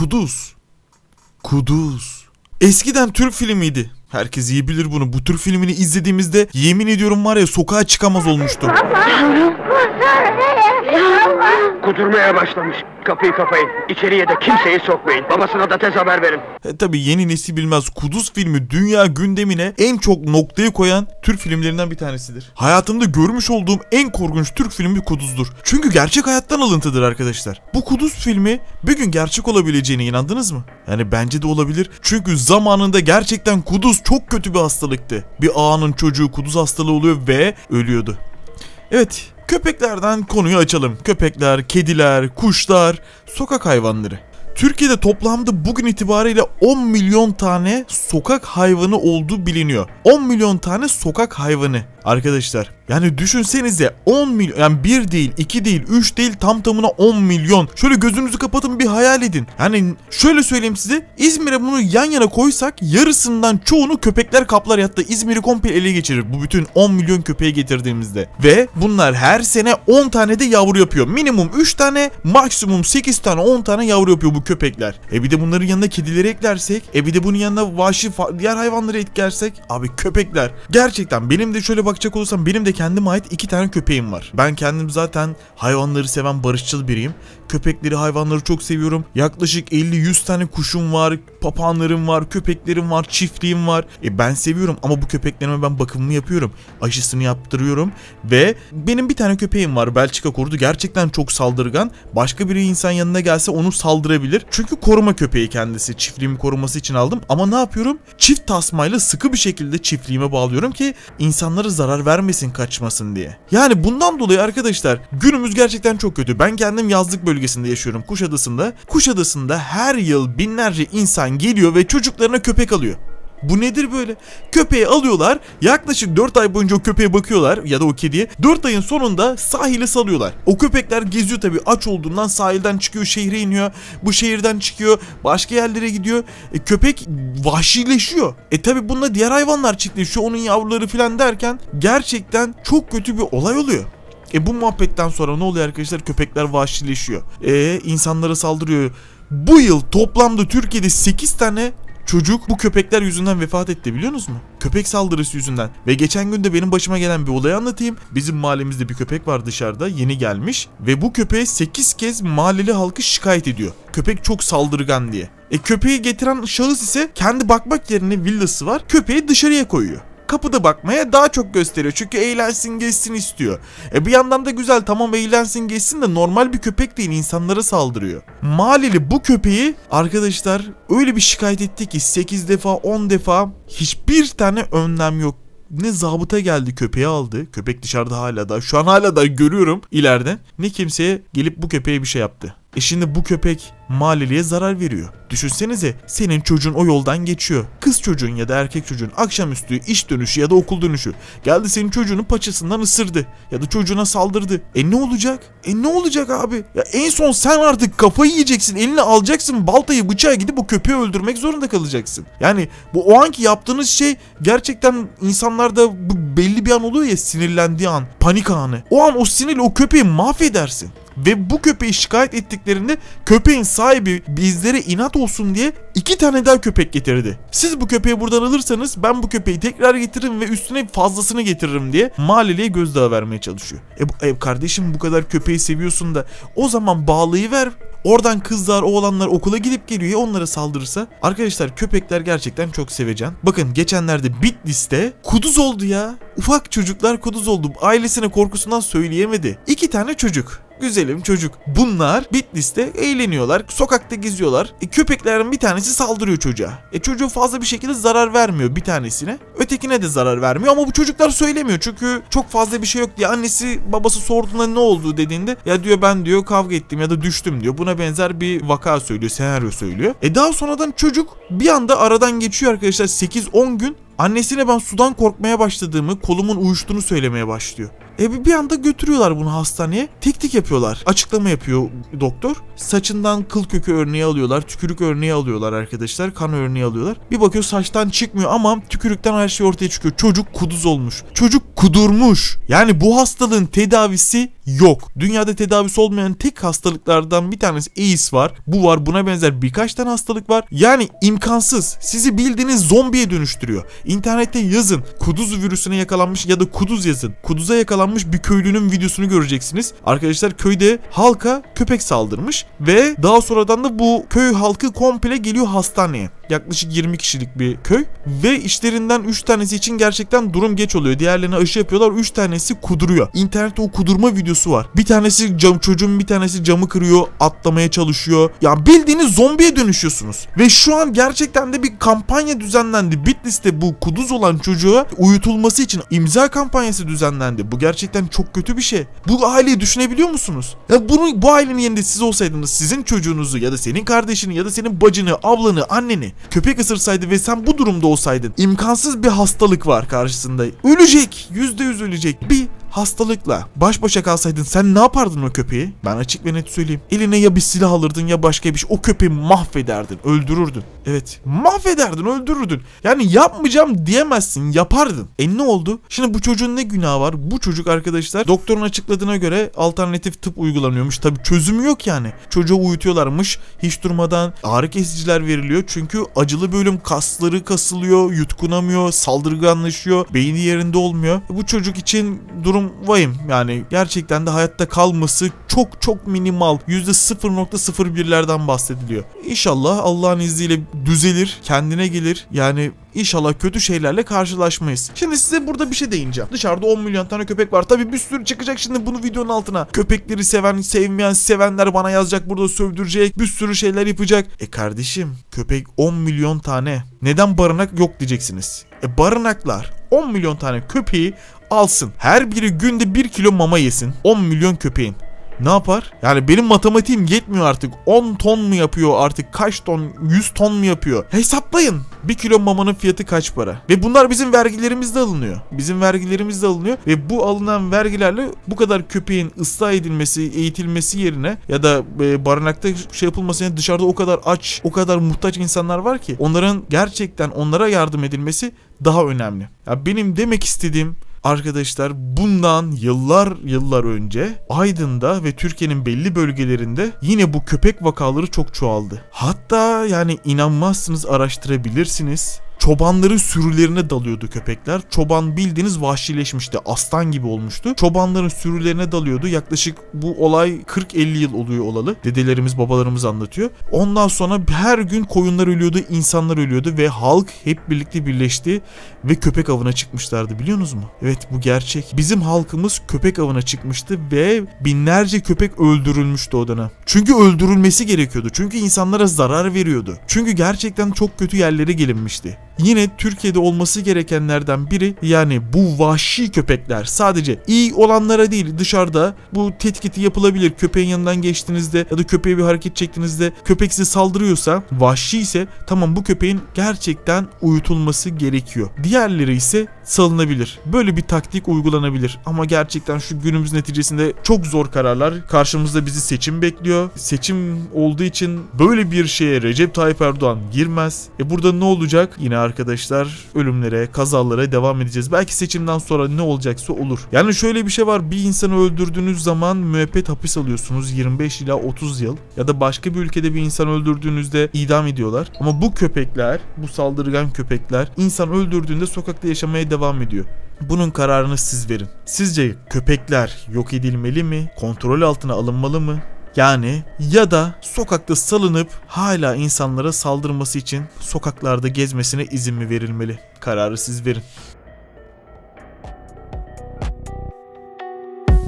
Kuduz. Kuduz. Eskiden Türk filmiydi. Herkes iyi bilir bunu. Bu Türk filmini izlediğimizde yemin ediyorum var ya sokağa çıkamaz olmuştum. Kudurmaya başlamış. Kapıyı kapayın. İçeriye de kimseyi sokmayın. Babasına da tez haber verin. Tabi yeni nesil bilmez. Kuduz filmi dünya gündemine en çok noktayı koyan Türk filmlerinden bir tanesidir. Hayatımda görmüş olduğum en korkunç Türk filmi Kuduz'dur. Çünkü gerçek hayattan alıntıdır arkadaşlar. Bu Kuduz filmi bir gün gerçek olabileceğine inandınız mı? Yani bence de olabilir. Çünkü zamanında gerçekten Kuduz çok kötü bir hastalıktı. Bir ağanın çocuğu Kuduz hastalığı oluyor ve ölüyordu. Evet. Köpeklerden konuyu açalım. Köpekler, kediler, kuşlar, sokak hayvanları. Türkiye'de toplamda bugün itibariyle 10 milyon tane sokak hayvanı olduğu biliniyor. 10 milyon tane sokak hayvanı arkadaşlar. Yani düşünsenize 10 milyon, yani 1 değil, 2 değil, 3 değil, tam tamına 10 milyon. Şöyle gözünüzü kapatın bir hayal edin. Yani şöyle söyleyeyim size, İzmir'e bunu yan yana koysak yarısından çoğunu köpekler kaplar, hatta İzmir'i komple ele geçirir bu bütün 10 milyon köpeği getirdiğimizde. Ve bunlar her sene 10 tane de yavru yapıyor. Minimum 3 tane, maksimum 8 tane, 10 tane yavru yapıyor bu köpekler. Bir de bunların yanına kedileri eklersek, bir de bunun yanına vahşi diğer hayvanları eklersek, abi köpekler. Gerçekten benim de şöyle bakacak olursam benim de kendime ait 2 tane köpeğim var. Ben kendim zaten hayvanları seven barışçıl biriyim. Köpekleri, hayvanları çok seviyorum. Yaklaşık 50-100 tane kuşum var, papağanlarım var, köpeklerim var, çiftliğim var. Ben seviyorum ama bu köpeklerime ben bakımını yapıyorum. Aşısını yaptırıyorum ve benim bir tane köpeğim var, Belçika kurdu. Gerçekten çok saldırgan. Başka bir insan yanına gelse onu saldırabilir. Çünkü koruma köpeği kendisi. Çiftliğimi koruması için aldım ama ne yapıyorum? Çift tasmayla sıkı bir şekilde çiftliğime bağlıyorum ki insanlara zarar vermesin, kaçmasın diye. Yani bundan dolayı arkadaşlar günümüz gerçekten çok kötü. Ben kendim yazlık bölgesinde yaşıyorum, Kuşadası'nda. Kuşadası'nda her yıl binlerce insan geliyor ve çocuklarına köpek alıyor. Bu nedir böyle? Köpeği alıyorlar, yaklaşık 4 ay boyunca o köpeğe bakıyorlar ya da o kediye. 4 ayın sonunda sahile salıyorlar. O köpekler geziyor tabii, aç olduğundan sahilden çıkıyor, şehre iniyor. Bu şehirden çıkıyor, başka yerlere gidiyor. Köpek vahşileşiyor. Tabii bununla diğer hayvanlar çiftleşiyor, onun yavruları falan derken gerçekten çok kötü bir olay oluyor. Bu muhabbetten sonra ne oluyor arkadaşlar? Köpekler vahşileşiyor. İnsanlara saldırıyor. Bu yıl toplamda Türkiye'de 8 tane çocuk bu köpekler yüzünden vefat etti, biliyor musunuz? Köpek saldırısı yüzünden. Ve geçen gün de benim başıma gelen bir olayı anlatayım. Bizim mahallemizde bir köpek var, dışarıda yeni gelmiş ve bu köpeğe 8 kez mahalleli halkı şikayet ediyor. Köpek çok saldırgan diye. Köpeği getiren şahıs ise kendi bakmak yerine villası var, köpeği dışarıya koyuyor. Kapıda bakmaya daha çok gösteriyor. Çünkü eğlensin, geçsin istiyor. Bir yandan da güzel, tamam eğlensin, geçsin de normal bir köpek değil, insanlara saldırıyor. Mahalleli bu köpeği arkadaşlar öyle bir şikayet etti ki 8 defa 10 defa hiçbir tane önlem yok. Ne zabıta geldi köpeği aldı. Köpek dışarıda hala da. Şu an hala da görüyorum ileride. Ne kimseye gelip bu köpeğe bir şey yaptı. Şimdi bu köpek mahalleliye zarar veriyor. Düşünsenize, senin çocuğun o yoldan geçiyor. Kız çocuğun ya da erkek çocuğun akşamüstü iş dönüşü ya da okul dönüşü geldi, senin çocuğunun paçasından ısırdı ya da çocuğuna saldırdı. Ne olacak? Ne olacak abi? Ya en son sen artık kafayı yiyeceksin, eline alacaksın baltayı, bıçağı, gidip o köpeği öldürmek zorunda kalacaksın. Yani bu o anki yaptığınız şey gerçekten insanlarda bu belli bir an oluyor ya, sinirlendiği an, panik anı. O an o sinirle o köpeği mahvedersin. Ve bu köpeği şikayet ettiklerinde köpeğin sahibi bizlere inat olsun diye 2 tane daha köpek getirdi. Siz bu köpeği buradan alırsanız ben bu köpeği tekrar getiririm ve üstüne fazlasını getiririm diye mahalleliye gözdağı vermeye çalışıyor. Kardeşim bu kadar köpeği seviyorsun da o zaman bağlayıver. Oradan kızlar, oğlanlar okula gidip geliyor ya onlara saldırırsa. Arkadaşlar köpekler gerçekten çok sevecen. Bakın geçenlerde Bitlis'te kuduz oldu ya. Ufak çocuklar kuduz oldu. Ailesine korkusundan söyleyemedi. 2 tane çocuk. Güzelim çocuk. Bunlar Bitlis'te eğleniyorlar. Sokakta geziyorlar. Köpeklerin bir tanesi saldırıyor çocuğa. Çocuğu fazla bir şekilde zarar vermiyor bir tanesine. Ötekine de zarar vermiyor ama bu çocuklar söylemiyor. Çünkü çok fazla bir şey yok diye annesi babası sorduğunda ne oldu dediğinde ya diyor ben diyor kavga ettim ya da düştüm diyor. Buna benzer bir vaka söylüyor, senaryo söylüyor. Daha sonradan çocuk bir anda aradan geçiyor arkadaşlar, 8-10 gün. Annesine ben sudan korkmaya başladığımı, kolumun uyuştuğunu söylemeye başlıyor. Bir anda götürüyorlar bunu hastaneye. Tek yapıyorlar. Açıklama yapıyor doktor. Saçından kıl kökü örneği alıyorlar. Tükürük örneği alıyorlar arkadaşlar. Kan örneği alıyorlar. Bir bakıyor saçtan çıkmıyor ama tükürükten her şey ortaya çıkıyor. Çocuk kuduz olmuş. Çocuk kudurmuş. Yani bu hastalığın tedavisi yok. Dünyada tedavisi olmayan tek hastalıklardan bir tanesi AIDS var. Bu var. Buna benzer birkaç tane hastalık var. Yani imkansız. Sizi bildiğiniz zombiye dönüştürüyor. İnternette yazın. Kuduz virüsüne yakalanmış ya da kuduz yazın. Kuduza yakalanmış bir köylünün videosunu göreceksiniz. Arkadaşlar köyde halka köpek saldırmış ve daha sonradan da bu köy halkı komple geliyor hastaneye. Yaklaşık 20 kişilik bir köy ve işlerinden 3 tanesi için gerçekten durum geç oluyor. Diğerlerine aşı yapıyorlar. 3 tanesi kuduruyor. İnternette o kudurma videosu var. Bir tanesi çocuğun bir tanesi camı kırıyor, atlamaya çalışıyor. Ya bildiğiniz zombiye dönüşüyorsunuz. Ve şu an gerçekten de bir kampanya düzenlendi. Bitlis'te bu kuduz olan çocuğa uyutulması için imza kampanyası düzenlendi. Bu gerçekten çok kötü bir şey. Bu aileyi düşünebiliyor musunuz? Ya bu ailenin yerinde siz olsaydınız, sizin çocuğunuzu ya da senin kardeşini ya da senin bacını, ablanı, anneni köpek ısırsaydı ve sen bu durumda olsaydın, imkansız bir hastalık var karşısında. Ölecek. %100 ölecek. Bir hastalıkla baş başa kalsaydın sen ne yapardın o köpeği? Ben açık ve net söyleyeyim. Eline ya bir silah alırdın ya başka bir şey. O köpeği mahvederdin, öldürürdün. Evet, mahvederdin, öldürürdün. Yani yapmayacağım diyemezsin, yapardın. Ne oldu? Şimdi bu çocuğun ne günahı var? Bu çocuk arkadaşlar doktorun açıkladığına göre alternatif tıp uygulanıyormuş. Tabii çözümü yok yani. Çocuğu uyutuyorlarmış. Hiç durmadan ağrı kesiciler veriliyor. Çünkü acılı bölüm, kasları kasılıyor, yutkunamıyor, saldırganlaşıyor, beyni yerinde olmuyor. Bu çocuk için durum vahim. Yani gerçekten de hayatta kalması çok minimal. %0.01'lerden bahsediliyor. İnşallah Allah'ın izniyle düzelir, kendine gelir. Yani İnşallah kötü şeylerle karşılaşmayız. Şimdi size burada bir şey değineceğim. Dışarıda 10 milyon tane köpek var. Tabii bir sürü çıkacak şimdi bunu videonun altına. Köpekleri seven, sevmeyen, sevenler bana yazacak, burada sövdürecek, bir sürü şeyler yapacak. Kardeşim, köpek 10 milyon tane. Neden barınak yok diyeceksiniz. Barınaklar 10 milyon tane köpeği alsın. Her biri günde 1 kilo mama yesin. 10 milyon köpeğin. Ne yapar? Yani benim matematiğim yetmiyor artık. 10 ton mu yapıyor artık? Kaç ton? 100 ton mu yapıyor? Hesaplayın. 1 kilo mamanın fiyatı kaç para? Ve bunlar bizim vergilerimizde alınıyor. Bizim vergilerimizde alınıyor. Ve bu alınan vergilerle bu kadar köpeğin ıslah edilmesi, eğitilmesi yerine ya da barınakta şey yapılması yerine dışarıda o kadar aç, o kadar muhtaç insanlar var ki onların gerçekten onlara yardım edilmesi daha önemli. Ya benim demek istediğim arkadaşlar, bundan yıllar önce Aydın'da ve Türkiye'nin belli bölgelerinde yine bu köpek vakaları çok çoğaldı. Hatta yani inanmazsınız, araştırabilirsiniz. Çobanların sürülerine dalıyordu köpekler. Çoban bildiğiniz vahşileşmişti. Aslan gibi olmuştu. Çobanların sürülerine dalıyordu. Yaklaşık bu olay 40-50 yıl oluyor olalı. Dedelerimiz, babalarımız anlatıyor. Ondan sonra her gün koyunlar ölüyordu, insanlar ölüyordu ve halk hep birlikte birleşti ve köpek avına çıkmışlardı, biliyorsunuz mu? Evet, bu gerçek. Bizim halkımız köpek avına çıkmıştı ve binlerce köpek öldürülmüştü o dönem. Çünkü öldürülmesi gerekiyordu. Çünkü insanlara zarar veriyordu. Çünkü gerçekten çok kötü yerlere gelinmişti. Yine Türkiye'de olması gerekenlerden biri, yani bu vahşi köpekler sadece iyi olanlara değil, dışarıda bu tetkiki yapılabilir. Köpeğin yanından geçtiğinizde ya da köpeğe bir hareket çektiğinizde köpek size saldırıyorsa, vahşi ise tamam, bu köpeğin gerçekten uyutulması gerekiyor. Diğerleri ise salınabilir. Böyle bir taktik uygulanabilir. Ama gerçekten şu günümüz neticesinde çok zor kararlar. Karşımızda bizi seçim bekliyor. Seçim olduğu için böyle bir şeye Recep Tayyip Erdoğan girmez. Burada ne olacak? Yine arkadaşlar ölümlere, kazalara devam edeceğiz. Belki seçimden sonra ne olacaksa olur. Yani şöyle bir şey var. Bir insanı öldürdüğünüz zaman müebbet hapis alıyorsunuz. 25 ila 30 yıl. Ya da başka bir ülkede bir insan öldürdüğünüzde idam ediyorlar. Ama bu köpekler, bu saldırgan köpekler insan öldürdüğünde sokakta yaşamaya devam ediyor. Bunun kararını siz verin. Sizce köpekler yok edilmeli mi? Kontrol altına alınmalı mı? Yani ya da sokakta salınıp hala insanlara saldırması için sokaklarda gezmesine izin mi verilmeli? Kararı siz verin.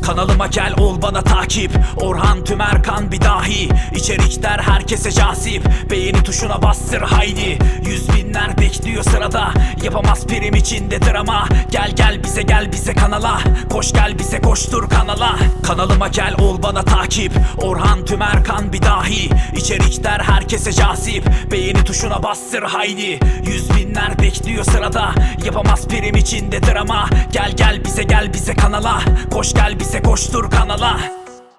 Kanalıma gel ol bana takip. Orhan Tümerkan bir dahi. İçerikler herkese cazip. Beğeni tuşuna bastır haydi. Yüz binler bekliyor sırada. Yapamaz prim içindedir ama. Gel bize kanala. Koş gel bize koştur kanala. Kanalıma gel ol bana takip. Orhan Tümerkan bir dahi. İçerikler herkese cazip. Beğeni tuşuna bastır haydi. Yüz binler bekliyor sırada. Yapamaz prim içindedir ama. Gel bize kanala. Koş gel bize koştur kanala.